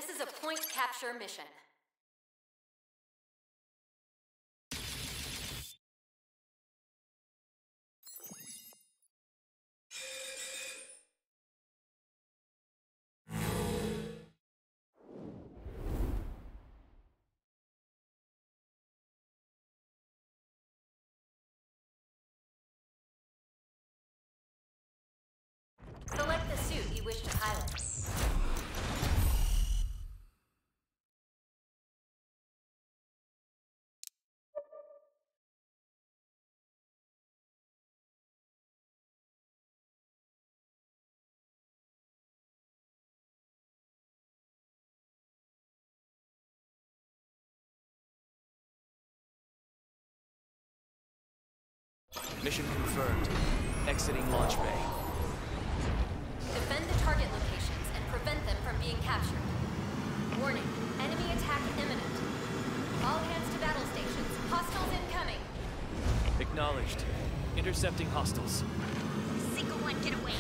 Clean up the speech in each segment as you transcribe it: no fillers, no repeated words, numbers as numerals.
This is a point capture mission. Select the suit you wish to pilot. Mission confirmed. Exiting launch bay. Defend the target locations and prevent them from being captured. Warning, enemy attack imminent. All hands to battle stations. Hostiles incoming. Acknowledged. Intercepting hostiles. Single one, get away.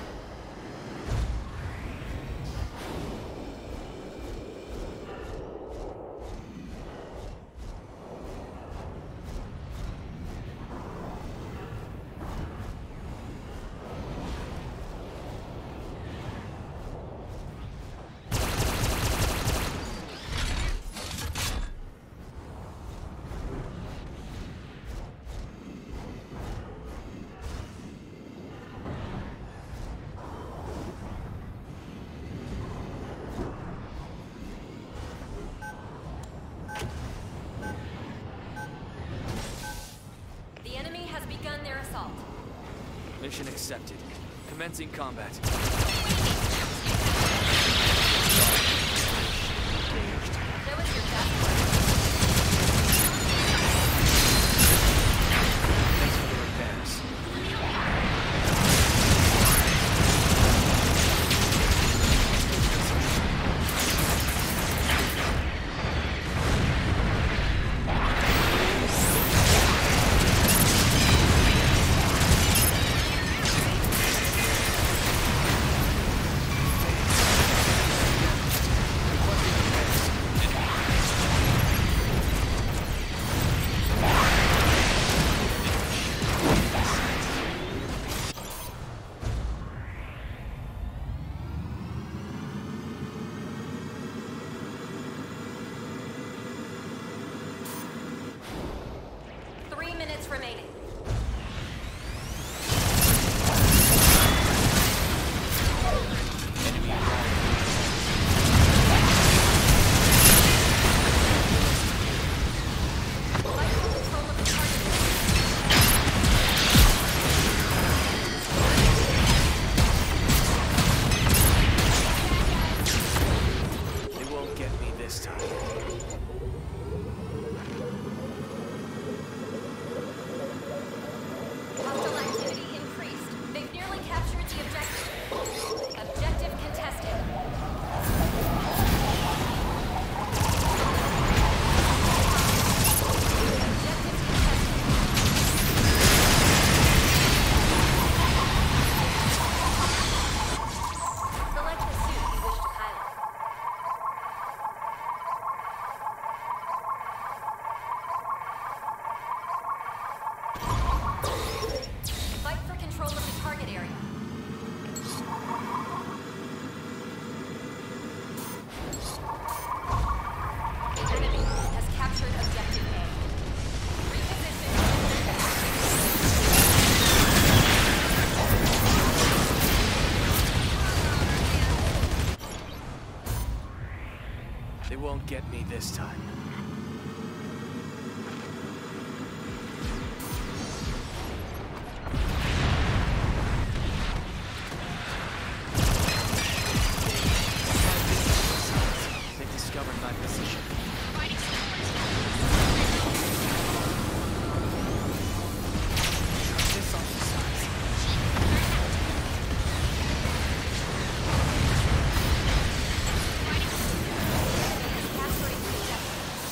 Begun their assault. Mission accepted. Commencing combat. Show us your best work. Thanks for the repairs. Remaining. Enemy arrived. Fight for control of the target. They won't get me this time. They won't get me this time. They've discovered my position. This off the sides. Capturing the objective.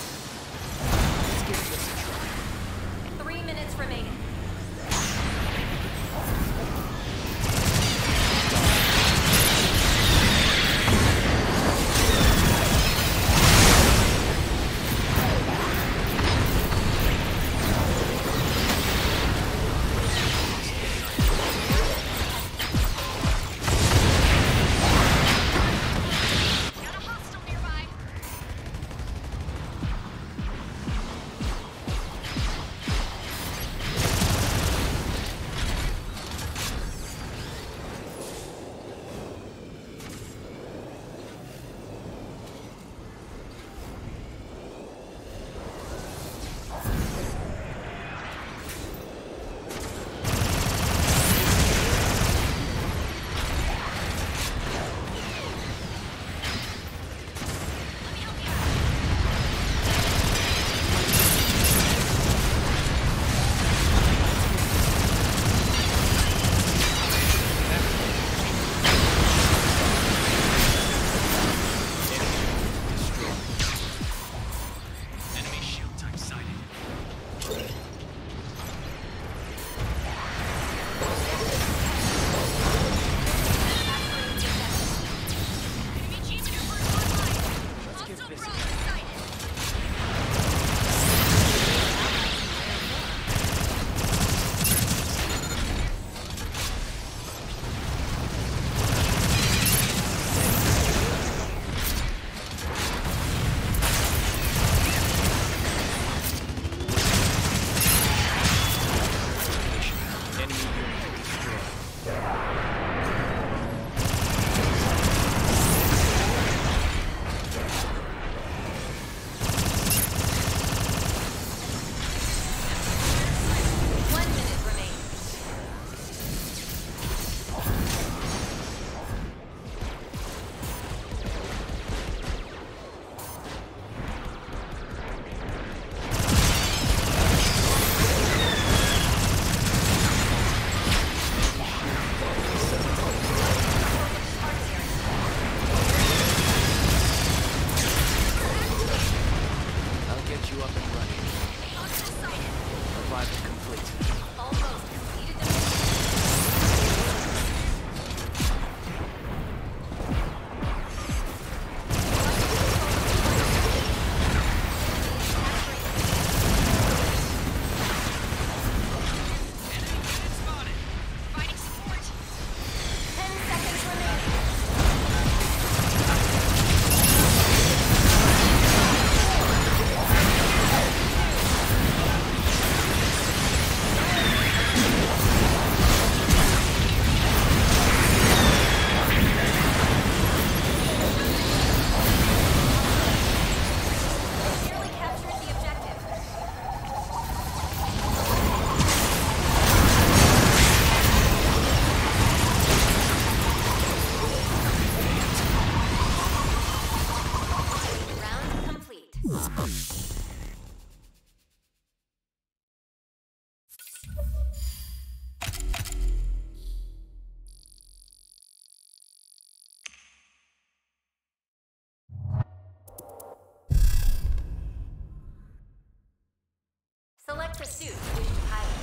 pursuit to issue pilot.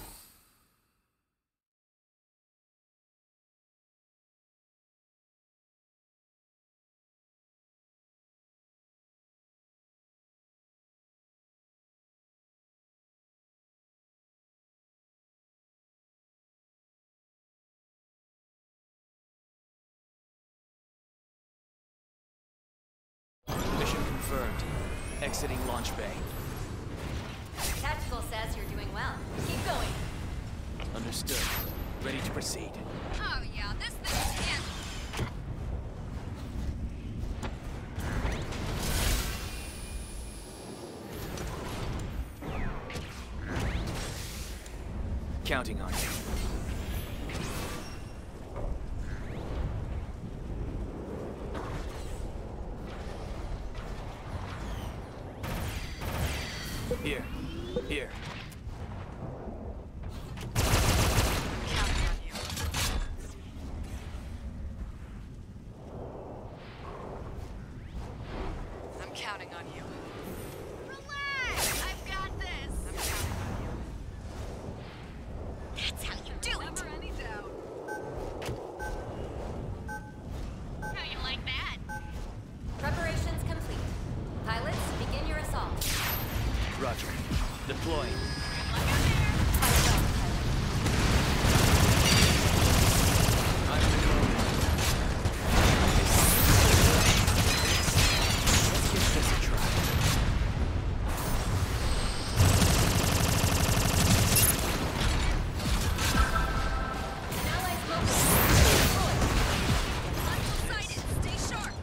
Mission confirmed. Exiting launch bay. Tactical says you're doing well. Keep going. Understood. Ready to proceed. Oh yeah, this thing is heavy. Counting on you. Here. Here. Counting on you. I'm counting on you. Relax! I've got this! I'm counting on you. That's how you do it! Never any doubt. How you like that? Preparations complete. Pilots, begin your assault. Roger. Deploying. Good luck out there! Pilot up, pilot. I'm reloading. Let's give this a try. An ally smoker destroyed. Hostile sighted! Stay sharp!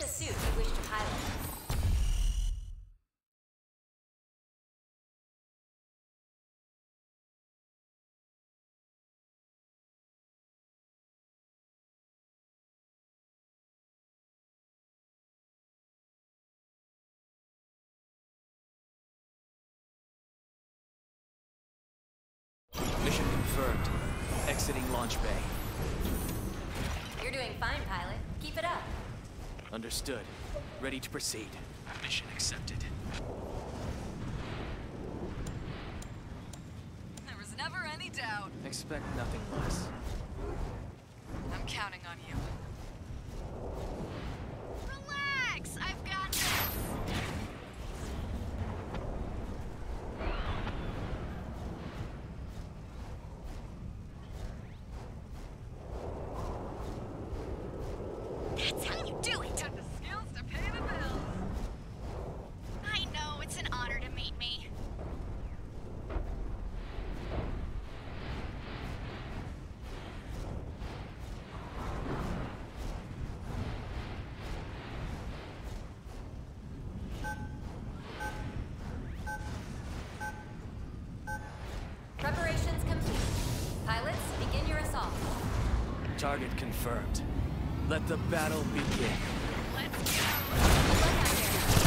the suit you wish to pilot. Mission confirmed. Exiting launch bay. You're doing fine, pilot. Keep it up. Understood. Ready to proceed. Mission accepted. There was never any doubt. Expect nothing less. I'm counting on you. Relax! I've got this! That's how you do it! Got the skills to pay the bills. I know, it's an honor to meet me. Preparations complete. Pilots, begin your assault. Target confirmed. Let the battle begin. Let's go! Good luck out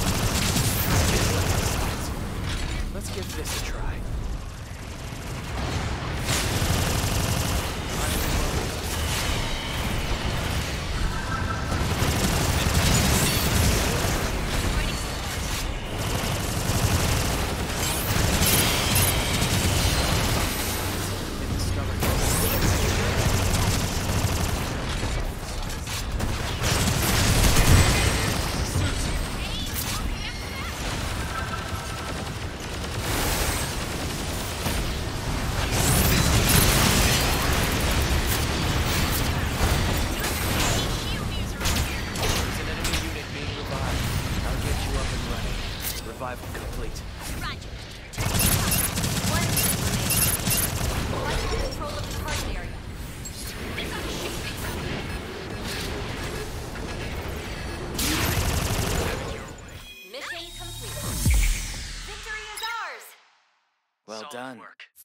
there. Let's give this a try. Revival complete. Roger. One minute remaining. Flight in control of the target area. It's on the ship Mission complete. Victory is ours! Well Solid done. work.